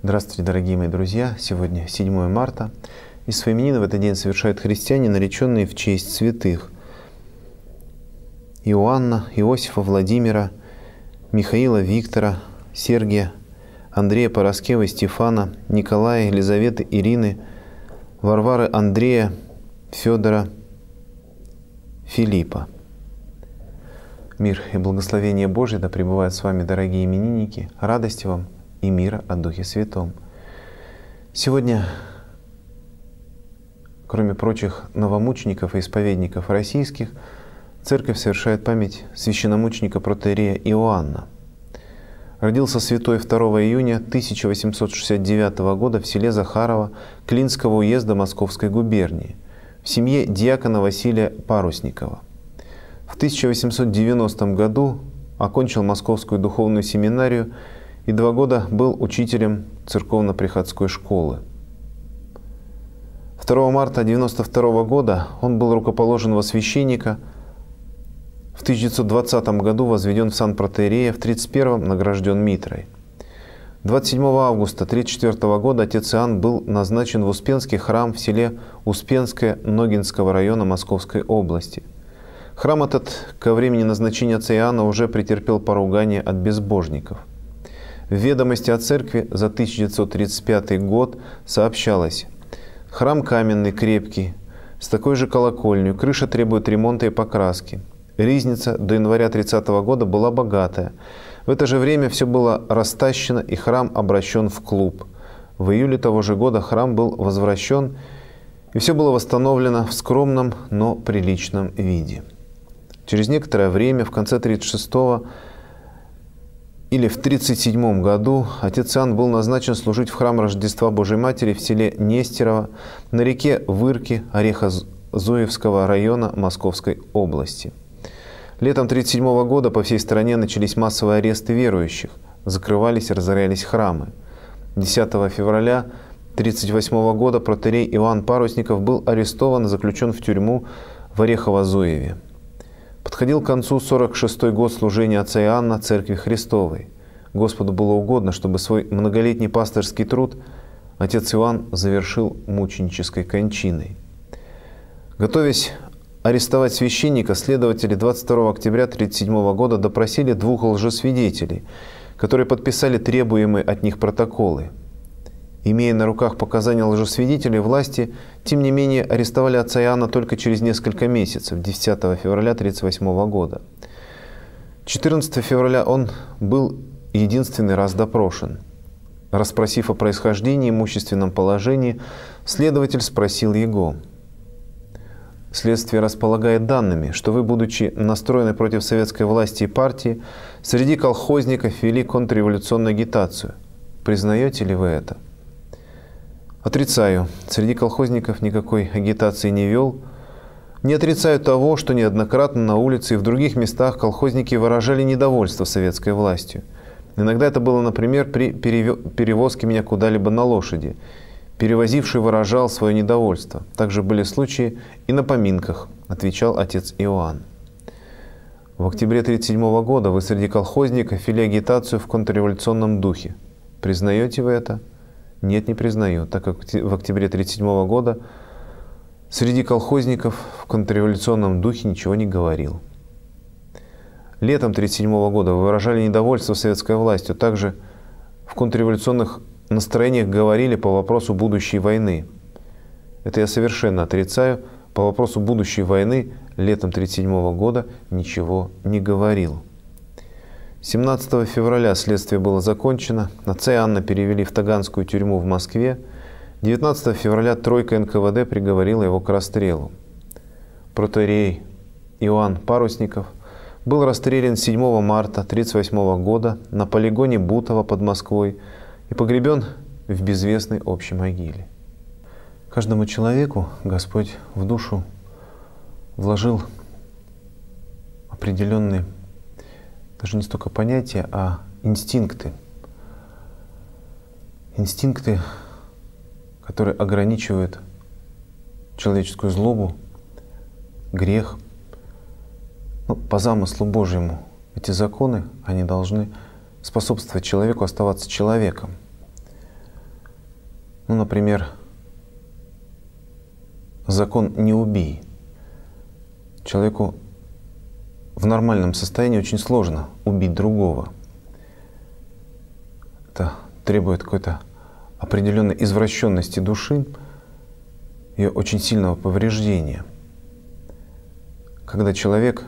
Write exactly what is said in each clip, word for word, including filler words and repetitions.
Здравствуйте, дорогие мои друзья! Сегодня седьмое марта, и свои именины в этот день совершают христиане, нареченные в честь святых Иоанна, Иосифа, Владимира, Михаила, Виктора, Сергия, Андрея, Параскевы, Стефана, Николая, Елизаветы, Ирины, Варвары, Андрея, Федора, Филиппа. Мир и благословение Божие да пребывают с вами, дорогие именинники, радости вам и мира от Духе Святом. Сегодня, кроме прочих новомучеников и исповедников российских, Церковь совершает память священномученика протоиерея Иоанна. Родился святой второго июня тысяча восемьсот шестьдесят девятого года в селе Захарово Клинского уезда Московской губернии в семье диакона Василия Парусникова. В тысяча восемьсот девяностом году окончил Московскую духовную семинарию и два года был учителем церковно-приходской школы. второго марта девяносто второго года он был рукоположен во священника, в тысяча девятьсот двадцатом году возведен в сан протоиерея, в тридцать первом награжден митрой. двадцать седьмого августа тридцать четвёртого года отец Иоанн был назначен в Успенский храм в селе Успенское Ногинского района Московской области. Храм этот ко времени назначения отца Иоанна уже претерпел поругание от безбожников. В ведомости о церкви за тысяча девятьсот тридцать пятый год сообщалось: храм каменный, крепкий, с такой же колокольней, крыша требует ремонта и покраски. Ризница до января тридцатого года была богатая. В это же время все было растащено и храм обращен в клуб. В июле того же года храм был возвращен, и все было восстановлено в скромном, но приличном виде. Через некоторое время, в конце тридцать шестого или в тридцать седьмом году, отец Иоанн был назначен служить в храм Рождества Божией Матери в селе Нестерово на реке Вырки Орехозуевского района Московской области. Летом тридцать седьмого года по всей стране начались массовые аресты верующих, закрывались и разорялись храмы. десятого февраля тридцать восьмого года протоиерей Иоанн Парусников был арестован и заключен в тюрьму в Орехово-Зуеве. Подходил к концу сорок шестой год служения отца Иоанна Церкви Христовой. Господу было угодно, чтобы свой многолетний пастырский труд отец Иоанн завершил мученической кончиной. Готовясь арестовать священника, следователи двадцать второго октября тридцать седьмого года допросили двух лжесвидетелей, которые подписали требуемые от них протоколы. Имея на руках показания лжесвидетелей, власти, тем не менее, арестовали отца Иоанна только через несколько месяцев, десятого февраля тридцать восьмого года. четырнадцатого февраля он был единственный раз допрошен. Расспросив о происхождении, имущественном положении, следователь спросил его: «Следствие располагает данными, что вы, будучи настроены против советской власти и партии, среди колхозников вели контрреволюционную агитацию. Признаете ли вы это?» «Отрицаю. Среди колхозников никакой агитации не вел. Не отрицаю того, что неоднократно на улице и в других местах колхозники выражали недовольство советской властью. Иногда это было, например, при перевозке меня куда-либо на лошади. Перевозивший выражал свое недовольство. Также были случаи и на поминках», — отвечал отец Иоанн. «В октябре тридцать седьмого года вы среди колхозников вели агитацию в контрреволюционном духе. Признаете вы это?» «Нет, не признаю, так как в октябре тридцать седьмого года среди колхозников в контрреволюционном духе ничего не говорил». Летом тридцать седьмого года вы выражали недовольство советской властью, также в контрреволюционных настроениях говорили по вопросу будущей войны. Это я совершенно отрицаю. По вопросу будущей войны летом тридцать седьмого года ничего не говорил. семнадцатого февраля следствие было закончено, отца Иоанна перевели в Таганскую тюрьму в Москве. девятнадцатого февраля тройка эн ка вэ дэ приговорила его к расстрелу. Протоиерей Иоанн Парусников был расстрелян седьмого марта тридцать восьмого года на полигоне Бутово под Москвой и погребен в безвестной общей могиле. Каждому человеку Господь в душу вложил определенные, даже не столько понятия, а инстинкты. Инстинкты, которые ограничивают человеческую злобу, грех. Ну, по замыслу Божьему эти законы, они должны способствовать человеку оставаться человеком. Ну, например, закон «не убий». Человеку в нормальном состоянии очень сложно убить другого. Это требует какой-то определенной извращенности души, ее очень сильного повреждения. Когда человек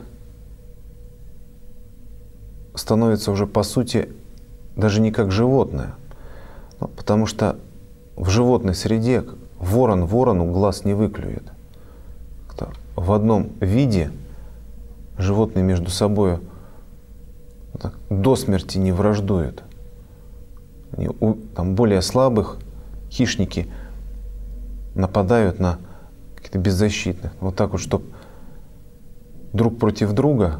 становится уже по сути даже не как животное, ну, потому что в животной среде ворон ворону глаз не выклюет. В одном виде животные между собой до смерти не враждуют. У там, более слабых хищники нападают на каких-то беззащитных. Вот так вот, чтобы друг против друга,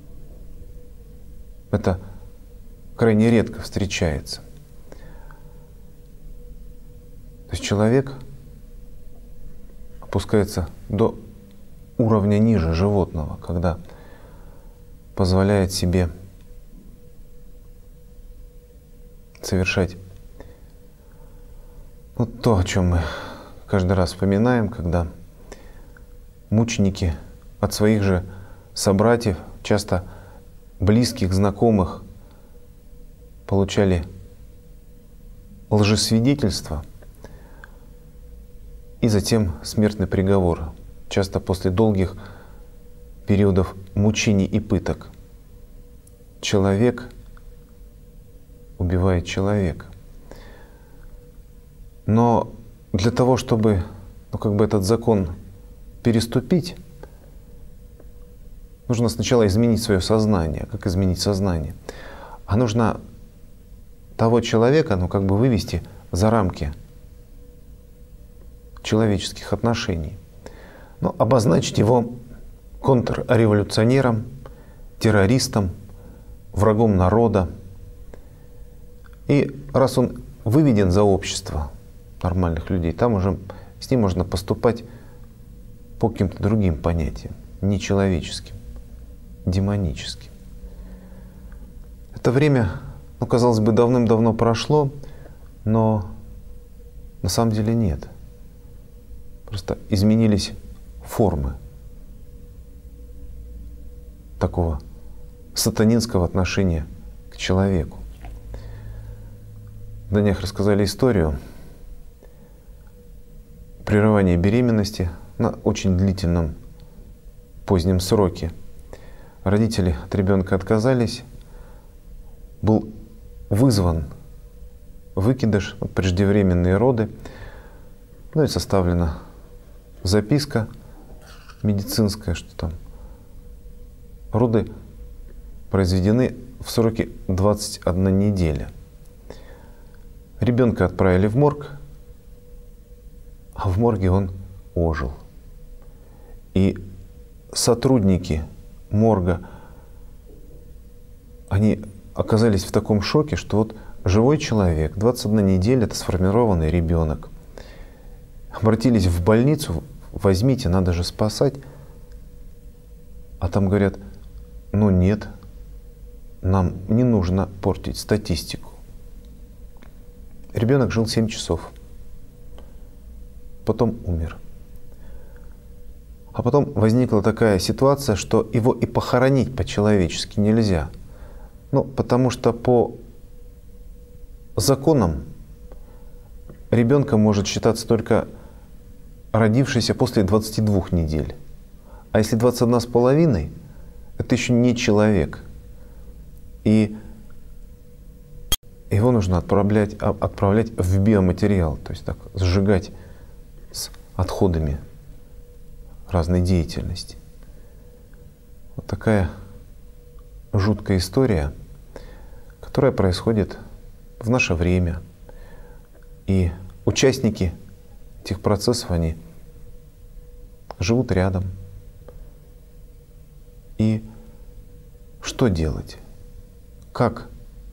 это крайне редко встречается. То есть человек опускается до уровня ниже животного, когда позволяет себе совершать вот то, о чем мы каждый раз вспоминаем, когда мученики от своих же собратьев, часто близких, знакомых, получали лжесвидетельство и затем смертный приговор, часто после долгих периодов мучений и пыток. Человек убивает человека. Но для того, чтобы ну, как бы этот закон переступить, нужно сначала изменить свое сознание. Как изменить сознание? А нужно того человека, ну, как бы вывести за рамки человеческих отношений. Ну, обозначить его контрреволюционером, террористом, врагом народа. И раз он выведен за общество нормальных людей, там уже с ним можно поступать по каким-то другим понятиям, нечеловеческим, демоническим. Это время, ну, казалось бы, давным-давно прошло, но на самом деле нет. Просто изменились формы такого сатанинского отношения к человеку. На днях рассказали историю прерывания беременности на очень длительном позднем сроке. Родители от ребенка отказались, был вызван выкидыш, преждевременные роды, ну и составлена записка медицинская, что там роды произведены в сроке двадцать одна неделя. Ребенка отправили в морг, а в морге он ожил. И сотрудники морга, они оказались в таком шоке, что вот живой человек, двадцать одна неделя, это сформированный ребенок. Обратились в больницу, возьмите, надо же спасать. А там говорят, ну нет, нам не нужно портить статистику. Ребенок жил семь часов, потом умер. А потом возникла такая ситуация, что его и похоронить по-человечески нельзя. Ну, потому что по законам ребенком может считаться только родившийся после двадцати двух недель. А если двадцать одна с половиной, это еще не человек. И его нужно отправлять, отправлять в биоматериал, то есть так, сжигать с отходами разной деятельности. Вот такая жуткая история, которая происходит в наше время. И участники этих процессов, они живут рядом. И что делать? Как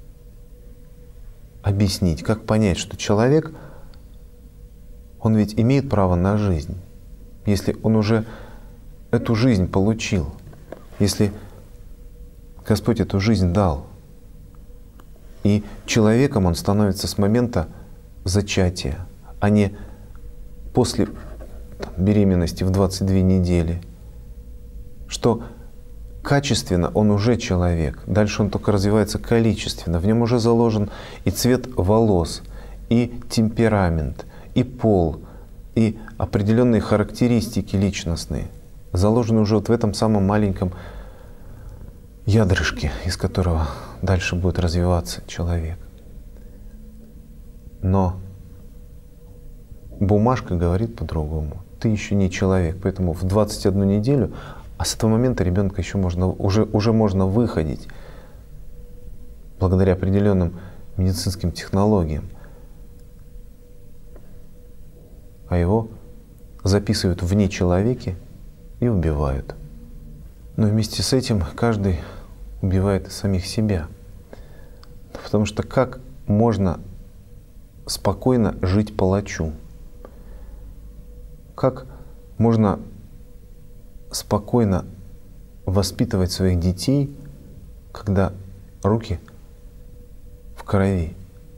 объяснить, как понять, что человек, он ведь имеет право на жизнь, если он уже эту жизнь получил, если Господь эту жизнь дал. И человеком он становится с момента зачатия, а не после там, беременности в двадцать две недели, что качественно он уже человек, дальше он только развивается количественно, в нем уже заложен и цвет волос, и темперамент, и пол, и определенные характеристики личностные, заложены уже вот в этом самом маленьком ядрышке, из которого дальше будет развиваться человек. Но бумажка говорит по-другому. Ты еще не человек, поэтому в двадцать одну неделю, а с этого момента ребенка еще можно, уже, уже можно выходить благодаря определенным медицинским технологиям. А его записывают вне человеки и убивают. Но вместе с этим каждый убивает самих себя. Потому что как можно спокойно жить палачу? Как можно спокойно воспитывать своих детей, когда руки в крови?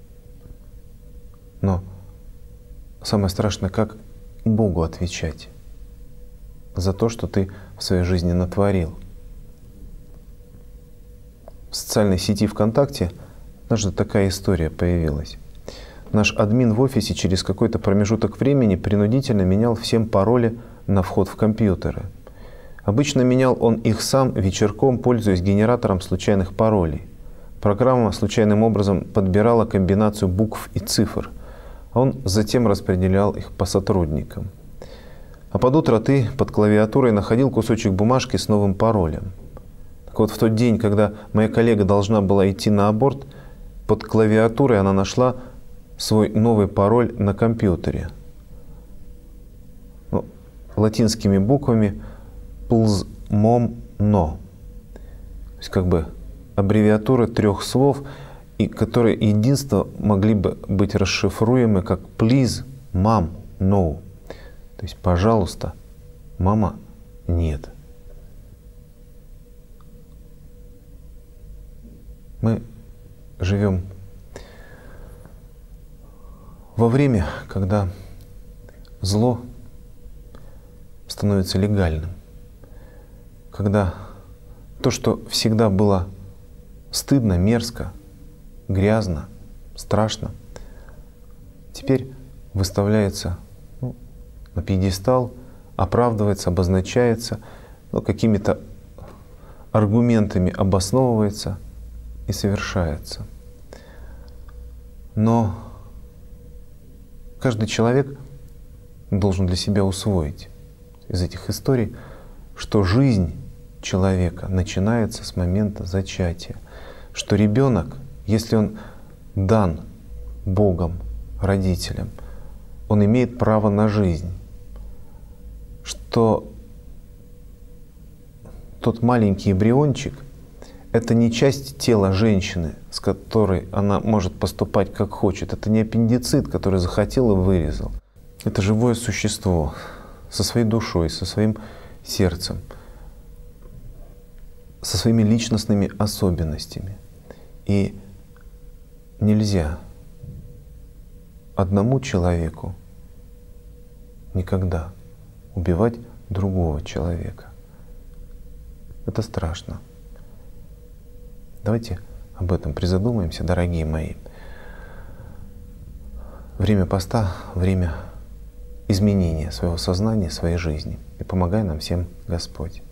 Но самое страшное, как Богу отвечать за то, что ты в своей жизни натворил. В социальной сети ВКонтакте даже такая история появилась. Наш админ в офисе через какой-то промежуток времени принудительно менял всем пароли на вход в компьютеры. Обычно менял он их сам вечерком, пользуясь генератором случайных паролей. Программа случайным образом подбирала комбинацию букв и цифр, а он затем распределял их по сотрудникам. А под утро ты под клавиатурой находил кусочек бумажки с новым паролем. Так вот, в тот день, когда моя коллега должна была идти на аборт, под клавиатурой она нашла свой новый пароль на компьютере. Ну, латинскими буквами «плз-мом-но». То есть как бы аббревиатура трех слов, и которые единство могли бы быть расшифруемы как «please, mom, no». То есть «пожалуйста, мама, нет». Мы живем во время, когда зло становится легальным, когда то, что всегда было стыдно, мерзко, грязно, страшно, теперь выставляется ну, на пьедестал, оправдывается, обозначается, ну, какими-то аргументами обосновывается и совершается. Но каждый человек должен для себя усвоить из этих историй, что жизнь человека начинается с момента зачатия, что ребенок, если он дан Богом, родителям, он имеет право на жизнь, что тот маленький эмбриончик — это не часть тела женщины, с которой она может поступать как хочет. Это не аппендицит, который захотел и вырезал. Это живое существо со своей душой, со своим сердцем, со своими личностными особенностями. И нельзя одному человеку никогда убивать другого человека. Это страшно. Давайте об этом призадумаемся, дорогие мои. Время поста — время изменения своего сознания, своей жизни. И помогай нам всем Господь.